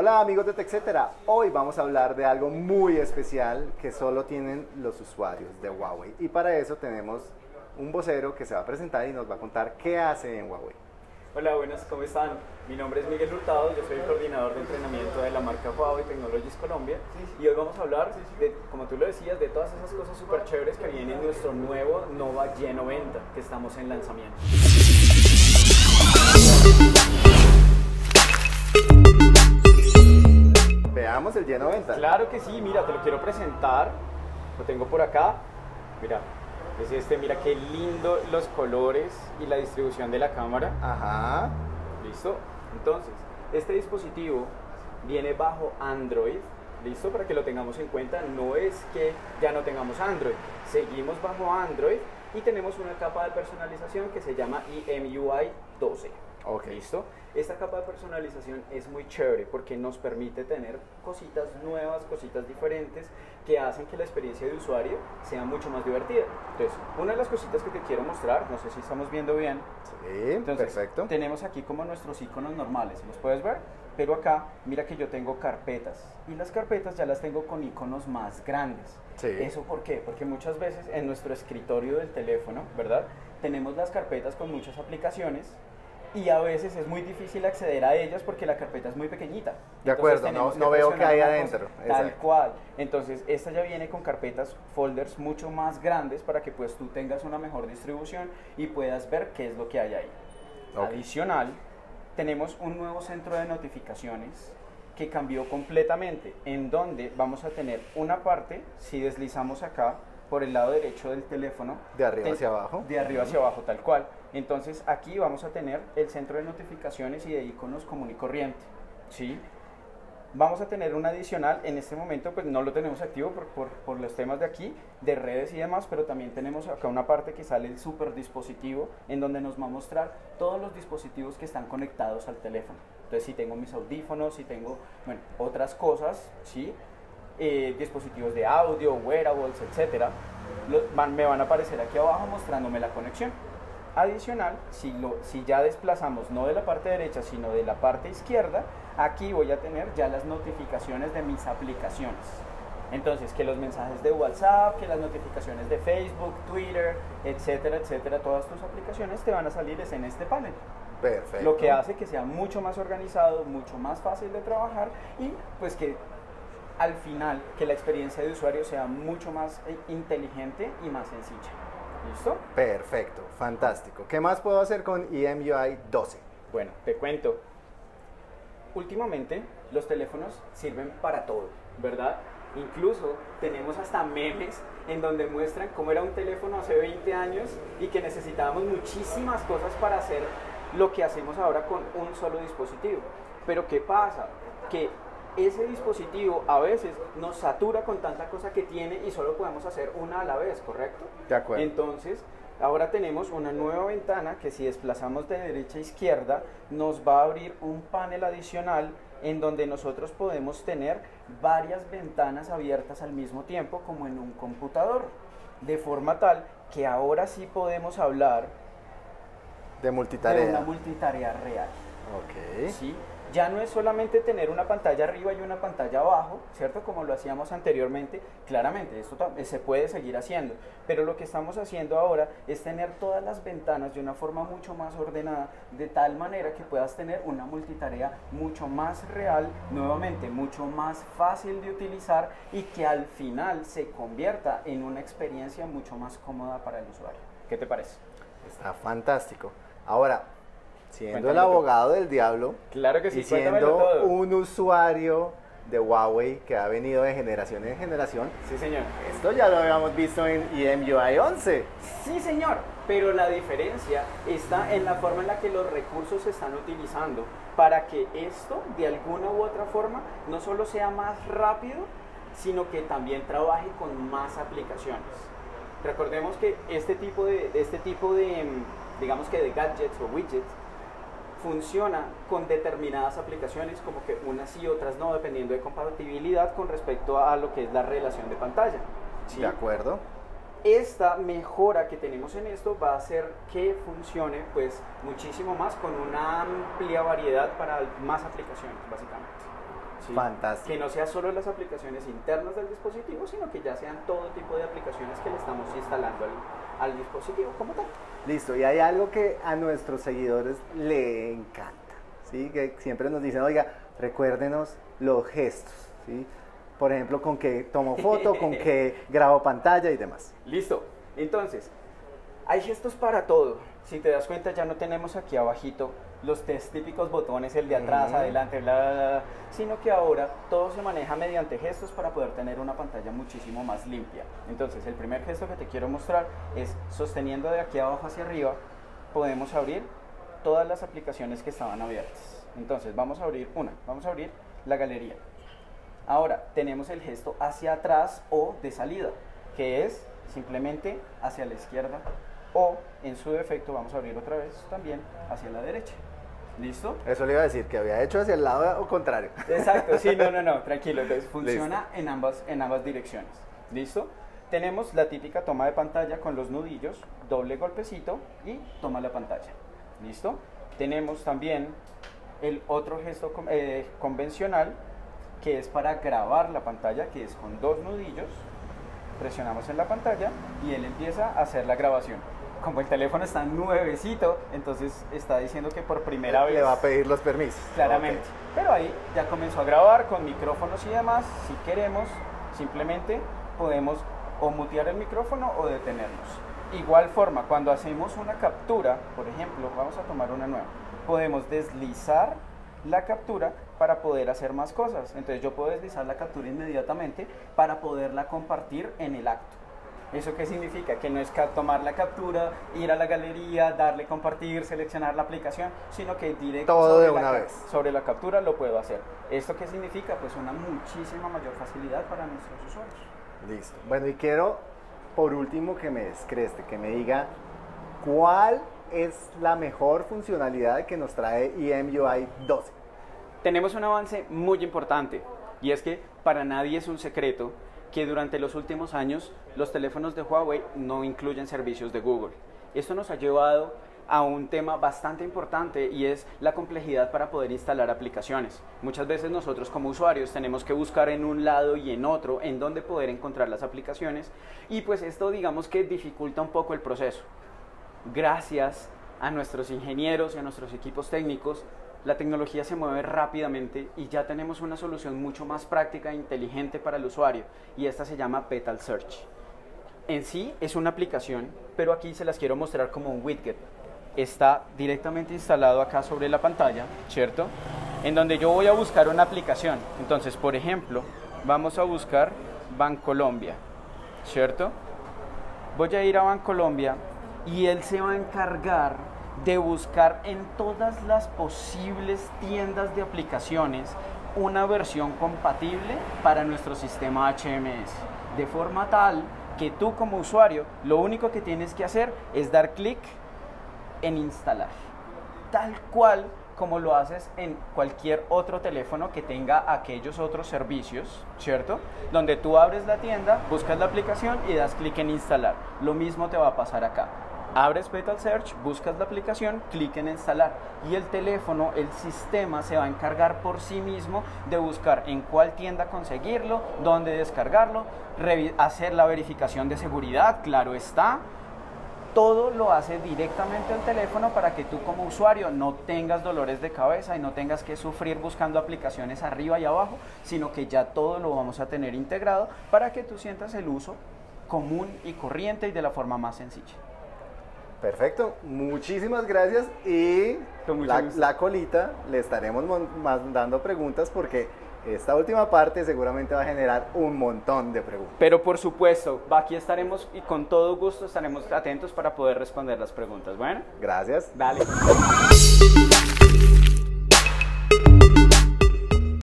Hola amigos de TechCetera, hoy vamos a hablar de algo muy especial que solo tienen los usuarios de Huawei y para eso tenemos un vocero que se va a presentar y nos va a contar qué hace en Huawei. Hola, buenas, ¿cómo están? Mi nombre es Miguel Hurtado, yo soy el coordinador de entrenamiento de la marca Huawei Technologies Colombia y hoy vamos a hablar, como tú lo decías, de todas esas cosas súper chéveres que vienen en nuestro nuevo Nova Y90 que estamos en lanzamiento. Veamos el Y90. Claro que sí, mira, te lo quiero presentar, lo tengo por acá, mira, es este, mira qué lindo los colores y la distribución de la cámara. Ajá. ¿Listo? Entonces, este dispositivo viene bajo Android, ¿listo? Para que lo tengamos en cuenta, no es que ya no tengamos Android, seguimos bajo Android y tenemos una capa de personalización que se llama EMUI 12. Okay. ¿Listo? Esta capa de personalización es muy chévere porque nos permite tener cositas nuevas, cositas diferentes que hacen que la experiencia de usuario sea mucho más divertida. Entonces, una de las cositas que te quiero mostrar, no sé si estamos viendo bien. Sí, entonces, perfecto. Tenemos aquí como nuestros iconos normales, ¿los puedes ver? Pero acá, mira que yo tengo carpetas y las carpetas ya las tengo con iconos más grandes. Sí. ¿Eso por qué? Porque muchas veces en nuestro escritorio del teléfono, ¿verdad? Tenemos las carpetas con muchas aplicaciones y a veces es muy difícil acceder a ellas porque la carpeta es muy pequeñita. De acuerdo, no veo qué hay adentro. Tal cual. Entonces, esta ya viene con carpetas, folders mucho más grandes para que pues tú tengas una mejor distribución y puedas ver qué es lo que hay ahí. Okay. Adicional, tenemos un nuevo centro de notificaciones que cambió completamente, en donde vamos a tener una parte, si deslizamos acá, por el lado derecho del teléfono. De arriba hacia abajo. De arriba hacia abajo, tal cual. Entonces aquí vamos a tener el centro de notificaciones y de iconos común y corriente, ¿sí? Vamos a tener un adicional, en este momento pues no lo tenemos activo por los temas de aquí, de redes y demás, pero también tenemos acá una parte que sale el super dispositivo, en donde nos va a mostrar todos los dispositivos que están conectados al teléfono. Entonces si tengo mis audífonos, si tengo, bueno, otras cosas, ¿sí? Dispositivos de audio, wearables, etcétera, me van a aparecer aquí abajo mostrándome la conexión. Adicional, si ya desplazamos no de la parte derecha sino de la parte izquierda, aquí voy a tener ya las notificaciones de mis aplicaciones. Entonces, que los mensajes de WhatsApp, que las notificaciones de Facebook, Twitter, etcétera, etcétera, todas tus aplicaciones te van a salir en este panel. Perfecto. Lo que hace que sea mucho más organizado, mucho más fácil de trabajar y pues que al final que la experiencia de usuario sea mucho más inteligente y más sencilla. ¿Listo? Perfecto, fantástico. ¿Qué más puedo hacer con EMUI 12? Bueno, te cuento. Últimamente los teléfonos sirven para todo, ¿verdad? Incluso tenemos hasta memes en donde muestran cómo era un teléfono hace 20 años y que necesitábamos muchísimas cosas para hacer lo que hacemos ahora con un solo dispositivo. Pero ¿qué pasa? Que ese dispositivo a veces nos satura con tanta cosa que tiene y solo podemos hacer una a la vez, ¿correcto? De acuerdo. Entonces, ahora tenemos una nueva ventana que si desplazamos de derecha a izquierda nos va a abrir un panel adicional en donde nosotros podemos tener varias ventanas abiertas al mismo tiempo como en un computador, de forma tal que ahora sí podemos hablar de multitarea. De una multitarea real. Ok. ¿Sí? Ya no es solamente tener una pantalla arriba y una pantalla abajo, ¿cierto? Como lo hacíamos anteriormente. Claramente, esto se puede seguir haciendo, pero lo que estamos haciendo ahora es tener todas las ventanas de una forma mucho más ordenada, de tal manera que puedas tener una multitarea mucho más real, nuevamente mucho más fácil de utilizar y que al final se convierta en una experiencia mucho más cómoda para el usuario. ¿Qué te parece? Está fantástico. Ahora, siendo el abogado del diablo, claro que sí, y siendo un usuario de Huawei que ha venido de generación en generación, sí señor, esto ya lo habíamos visto en EMUI 11. Sí señor, pero la diferencia está en la forma en la que los recursos se están utilizando para que esto de alguna u otra forma no solo sea más rápido, sino que también trabaje con más aplicaciones. Recordemos que este tipo de digamos que de gadgets o widgets funciona con determinadas aplicaciones, como que unas y otras no, dependiendo de compatibilidad con respecto a lo que es la relación de pantalla. ¿Sí? De acuerdo. Esta mejora que tenemos en esto va a hacer que funcione pues muchísimo más con una amplia variedad para más aplicaciones, básicamente. ¿sí? Fantástico. Que no sea solo las aplicaciones internas del dispositivo, sino que ya sean todo tipo de aplicaciones que le estamos instalando al dispositivo como tal. Listo, y hay algo que a nuestros seguidores le encanta, ¿sí? Que siempre nos dicen, oiga, recuérdenos los gestos, ¿sí? Por ejemplo, con que tomo foto, con que grabo pantalla y demás. Listo, entonces, hay gestos para todo. Si te das cuenta, ya no tenemos aquí abajito los tres típicos botones, el de atrás, adelante, bla, bla, bla, sino que ahora todo se maneja mediante gestos para poder tener una pantalla muchísimo más limpia. Entonces, el primer gesto que te quiero mostrar es sosteniendo de aquí abajo hacia arriba, podemos abrir todas las aplicaciones que estaban abiertas. Entonces, vamos a abrir la galería. Ahora, tenemos el gesto hacia atrás o de salida, que es simplemente hacia la izquierda o, en su defecto, vamos a abrir otra vez también hacia la derecha. ¿Listo? Eso le iba a decir, que había hecho hacia el lado o contrario. Exacto, sí, no, tranquilo. Entonces, funciona en ambas direcciones. ¿Listo? Tenemos la típica toma de pantalla con los nudillos, doble golpecito y toma la pantalla. ¿Listo? Tenemos también el otro gesto convencional, que es para grabar la pantalla, que es con dos nudillos, presionamos en la pantalla y él empieza a hacer la grabación. Como el teléfono está nuevecito, entonces está diciendo que por primera vez le va a pedir los permisos. Claramente, okay. Pero ahí ya comenzó a grabar con micrófonos y demás. Si queremos, simplemente podemos o mutear el micrófono o detenernos. Igual forma, cuando hacemos una captura, por ejemplo, vamos a tomar una nueva, podemos deslizar la captura para poder hacer más cosas. Entonces yo puedo deslizar la captura inmediatamente para poderla compartir en el acto. ¿Eso qué significa? Que no es tomar la captura, ir a la galería, darle compartir, seleccionar la aplicación, sino que directo todo de una vez sobre la captura lo puedo hacer. ¿Esto qué significa? Pues una muchísima mayor facilidad para nuestros usuarios. Listo. Bueno, y quiero por último que me descreste, que me diga cuál es la mejor funcionalidad que nos trae EMUI 12. Tenemos un avance muy importante y es que para nadie es un secreto que durante los últimos años los teléfonos de Huawei no incluyen servicios de Google. Esto nos ha llevado a un tema bastante importante y es la complejidad para poder instalar aplicaciones. Muchas veces nosotros como usuarios tenemos que buscar en un lado y en otro en dónde poder encontrar las aplicaciones y pues esto digamos que dificulta un poco el proceso. Gracias a nuestros ingenieros y a nuestros equipos técnicos, la tecnología se mueve rápidamente y ya tenemos una solución mucho más práctica e inteligente para el usuario y esta se llama Petal Search. En sí es una aplicación, pero aquí se las quiero mostrar como un widget. Está directamente instalado acá sobre la pantalla, ¿cierto? En donde yo voy a buscar una aplicación. Entonces, por ejemplo, vamos a buscar Bancolombia, ¿cierto? Voy a ir a Bancolombia y él se va a encargar de buscar en todas las posibles tiendas de aplicaciones una versión compatible para nuestro sistema HMS, de forma tal que tú como usuario lo único que tienes que hacer es dar clic en instalar, tal cual como lo haces en cualquier otro teléfono que tenga aquellos otros servicios, ¿cierto? Donde tú abres la tienda, buscas la aplicación y das clic en instalar. Lo mismo te va a pasar acá. Abres Petal Search, buscas la aplicación, clic en instalar y el teléfono, el sistema se va a encargar por sí mismo de buscar en cuál tienda conseguirlo, dónde descargarlo, hacer la verificación de seguridad, claro está. Todo lo hace directamente el teléfono para que tú como usuario no tengas dolores de cabeza y no tengas que sufrir buscando aplicaciones arriba y abajo, sino que ya todo lo vamos a tener integrado para que tú sientas el uso común y corriente y de la forma más sencilla. Perfecto, muchísimas gracias y la colita le estaremos mandando preguntas porque esta última parte seguramente va a generar un montón de preguntas. Pero por supuesto, aquí estaremos y con todo gusto estaremos atentos para poder responder las preguntas. Bueno, gracias. Dale.